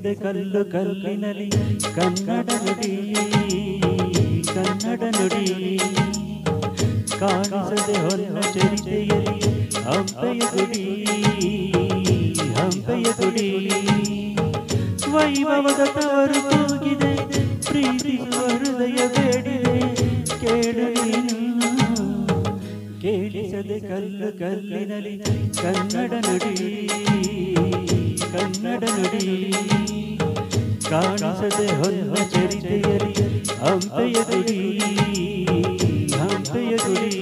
ಕಾಣಿಸದೆ ಕಲ್ಲು ಕಲ್ಲಿನಲಿ ಕನ್ನಡ ನುಡಿ ಕನ್ನಡ ನುಡಿ ಕಾಣಿಸದೆ ಹೊನ್ನ ಚರಿತೆಯಲಿ ಹಂಪೆಯ ಗುಡಿ ಹಂಪೆಯ ಗುಡಿ ವೈಭವದ ತವರು ಕೂಗಿದೆ ಪ್ರೀತಿಸುವ ಹೃದಯ ಬೇಡಿದೆ ಕೇಳು ನೀನು ಕೇಳಿಸದೆ ಕಲ್ಲು ಕಲ್ಲಿನಲಿ ಕನ್ನಡ ನುಡಿ ಕನ್ನಡ ನುಡಿ ಕಾಣಿಸದೆ ಹೊನ್ನ ಚರಿತೆಯಲಿ ಹಂಪೆಯ ಗುಡಿ ಹಂಪೆಯ ಗುಡಿ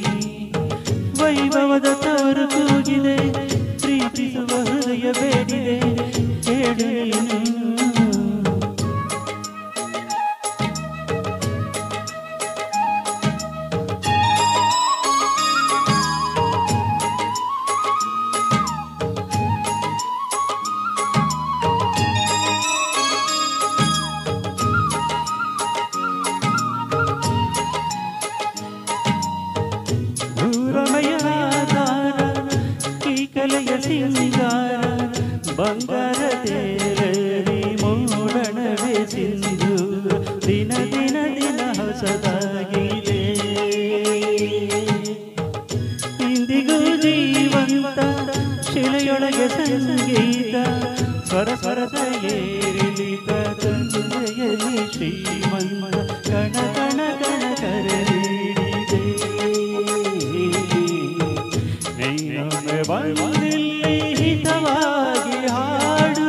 ವೈಭವದ ತವರು ಕೂಗಿದೆ ಪ್ರೀತಿಸುವ ಹೃದಯ ಬೇಡಿದೆ ಕೇಳು ನೀನು ಸಿಂಗಾರ ಬಂಗಾರ ತೇರಿ ಮೂಡಣವೇ ಸಿಂಧು ದಿನ ದಿನ ದಿನ ಹೊಸದಾಗಿದೆ ಇಂದಿಗೂ ಜೀವಂತ ಶಿಲೆಯೊಳಗೆ ಸಂಗೀತ ಸ್ವರ ಸ್ವರದ ಏರಿಳಿತ ತಂದೆಯಲ್ಲಿ ಶ್ರೀಮಂತ ಕಣ ಕಣ ಕಣ ಕರೆದಿದೆ ಬಂದಿಲ್ಲಿ ಹಿತವಾಗಿ ಹಾಡು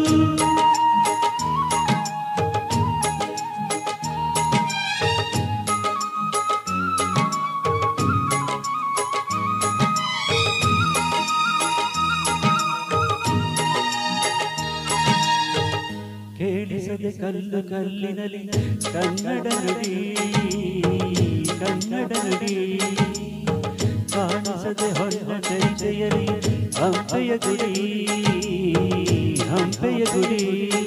ಕೇಳಿಸದೆ ಕಲ್ಲು ಕಲ್ಲಿನಲಿ ಕನ್ನಡ ನುಡಿ ಕನ್ನಡ ನುಡಿ ಕಾಣಿಸದೆ ಹೊನ್ನ ಚರಿತೆಯಲಿ ಹಂಪೆಯ ಗುಡಿ ಹಂಪೆಯ ಗುಡಿ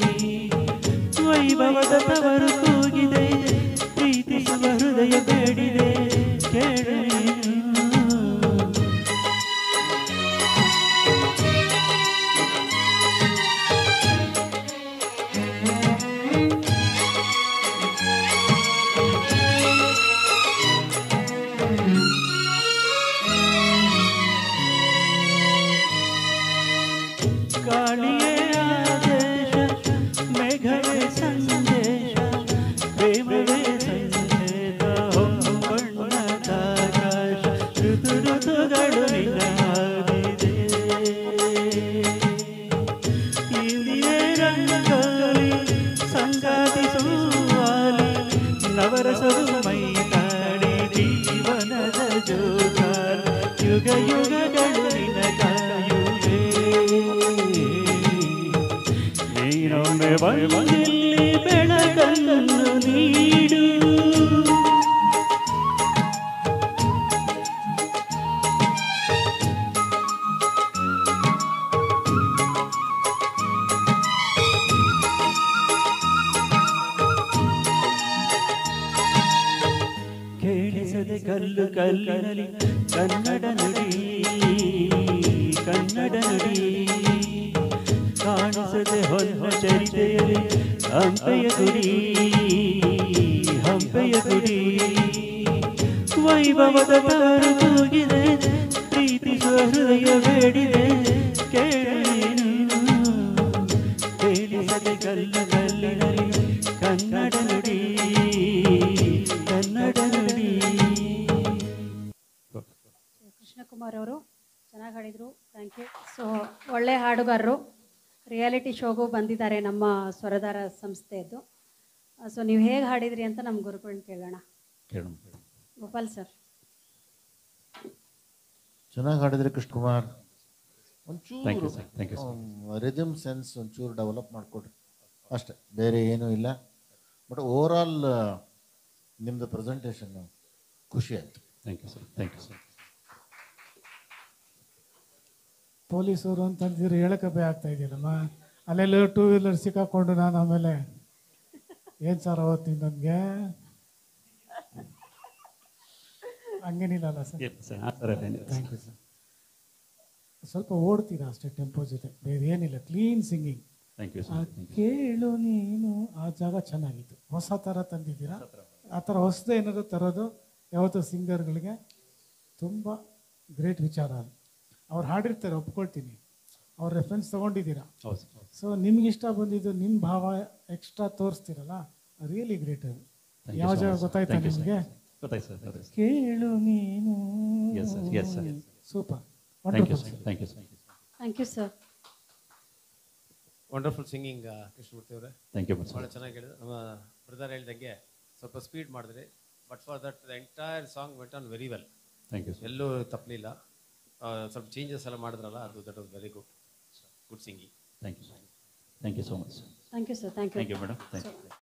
ವೈಭವದ ತವರು ಕೂಗಿದೆ ಪ್ರೀತಿಸುವ ಹೃದಯ ಬೇಡಿದೆ ಕೇಳು ಗಾಳಿಯೇ ಆದೇಶ ಮೇಘವೇ ಸಂದೇಶ ಪ್ರೇಮವೇ ಸಂಕೇತ ಹೊಂಬಣ್ಣದ ಆಕಾಶ ಋತು ಋತುಗಳು ನಿನ್ನಾಗಿದೆ ಇಂದಿಯೇ ರಂಗೋಲಿ ಸಂಗಾತಿ ಸುವಾಲಿ ನವರಸವು ಮೈತಾಡಿ ಜೀವನದ ಜೋಕಾಲಿ ಯುಗ ಯುಗಗಳು ನಿನ್ನ ಕಾಯುವೆ ನೀನೊಮ್ಮೆ ಬಂದಿಲ್ಲಿ ಬೆಳಕನ್ನು ನೀಡು ಕೇಳಿಸದೆ ಕಲ್ಲು ಕಲ್ಲಿನಲಿ ಕನ್ನಡ ನುಡಿ ಕನ್ನಡ ನುಡಿ ಕಾಣಿಸದೆ ಹೊನ್ನ ಚರಿತೆಯಲಿ ಹಂಪೆಯ ಗುಡಿ ಹಂಪೆಯ ಗುಡಿ ವೈಭವದ ತವರು ಕೂಗಿದೆ ಪ್ರೀತಿಸುವ ಹೃದಯ ಬೇಡಿದೆ ಕೇಳೇನು ಕೇಳಿಸದೆ ಕಲ್ಲು ಕಲ್ಲಿನಲಿ ಕನ್ನಡ ನುಡಿ ಕನ್ನಡ ನುಡಿ. ಕೃಷ್ಣಕುಮಾರ್ ಅವರು ಚೆನ್ನಾಗಿ ಹಾಡಿದರು, ಥ್ಯಾಂಕ್ ಯು. ಸೊ ಒಳ್ಳೆ ಹಾಡುಗಾರರು, ರಿಯಾಲಿಟಿ ಶೋಗೂ ಬಂದಿದ್ದಾರೆ ನಮ್ಮ ಸ್ವರಧಾರ ಸಂಸ್ಥೆಯದ್ದು. ಸೊ ನೀವು ಹೇಗೆ ಹಾಡಿದ್ರಿ ಅಂತ ನಮ್ಮ ಗುರುಗಳನ್ನ ಕೇಳೋಣ. ಗೋಪಾಲ್ ಸರ್ ಚೆನ್ನಾಗಿ ಹಾಡಿದ್ರಿ ಕೃಷ್ಣಕುಮಾರ್. ಒಂಚೂರು ರಿದಮ್ ಸೆನ್ಸ್ ಒಂಚೂರು ಡೆವಲಪ್ ಮಾಡಿಕೊಡ್ರಿ ಅಷ್ಟೇ, ಬೇರೆ ಏನೂ ಇಲ್ಲ. ಬಟ್ ಓವರ್ ಆಲ್ ನಿಮ್ಮದು ಪ್ರೆಸೆಂಟೇಷನ್ ಖುಷಿ ಆಯಿತು. Thank you sir, thank you sir. ಪೊಲೀಸರು ಅಂತಂದಿದ್ರೆ ಹೇಳಕ್ಕೆ ಭಯ ಆಗ್ತಾ ಇದೆಯಲ್ಲಮ್ಮ. ಅಲ್ಲೆಲ್ಲ 2 ವೀಲರ್ ಸಿಕ್ಕಾಕೊಂಡು ನಾನು ಆಮೇಲೆ ಏನು ಸರ್ ಅವತ್ತಿನ ನನಗೆ ಹಂಗೇನಿಲ್ಲಲ್ಲ ಸರ್? Thank you sir. ಸ್ವಲ್ಪ ಓಡ್ತೀರಾ ಅಷ್ಟೇ ಟೆಂಪೋ ಜೊತೆ, ಬೇರೆ ಏನಿಲ್ಲ. ಕ್ಲೀನ್ ಸಿಂಗಿಂಗ್, ಥ್ಯಾಂಕ್ ಯು ಆ ಸರ್. ಕೇಳು ನೀನು ಆ ಜಾಗ ಚೆನ್ನಾಗಿತ್ತು. ಹೊಸ ಥರ ತಂದಿದ್ದೀರಾ. ಆ ಥರ ಹೊಸದು ಏನಾದ್ರು ತರೋದು ಯಾವತ್ತೂ ಸಿಂಗರ್ಗಳಿಗೆ ತುಂಬ ಗ್ರೇಟ್ ವಿಚಾರ ಅದು. ಅವ್ರು ಹಾಡಿರ್ತಾರೆ, ಒಪ್ಕೊಳ್ತೀನಿ, ಅವ್ರ ರೆಫರೆನ್ಸ್ ತೊಗೊಂಡಿದ್ದೀರಾ. ಹೌದು ಸರ್. ಸೊ ನಿಮ್ಗೆ ಇಷ್ಟ ಬಂದಿದ್ದು ನಿಮ್ಮ ಭಾವ ಎಕ್ಸ್ಟ್ರಾ ತೋರಿಸ್ತೀರಲ್ಲ, ರಿಯಲಿ ಗ್ರೇಟ್ ಅದು. ಯಾವ ಜಾಗ ಗೊತ್ತಾಯ್ತಾ ನಿಮಗೆ? ಗೊತ್ತಾಯ್ತು ಸರ್, ಗೊತ್ತಾಯ್ತು. ಕೇಳು ನೀನು. Yes, sir. Yes, sir. Super, thank you wonderful sir, thank you sir. Thank you sir. Wonderful singing Krishnamurthy ಅವರೇ, ಥ್ಯಾಂಕ್ ಯು ಭಾಳ ಚೆನ್ನಾಗಿ ಹೇಳಿದ್ರು. ನಮ್ಮ ಬ್ರದರ್ ಹೇಳ್ದಂಗೆ ಸ್ವಲ್ಪ ಸ್ಪೀಡ್ ಮಾಡಿದ್ರಿ, but for that the entire song went on very well. Thank you sir. ಎಲ್ಲೂ ತಪ್ಪಲಿಲ್ಲ. ಸ್ವಲ್ಪ ಚೇಂಜಸ್ ಎಲ್ಲ ಮಾಡಿದ್ರಲ್ಲ, ಅದು that was very good singing. Thank you sir. Thank you so much. Thank you sir. Thank you. Thank you madam. Thank you.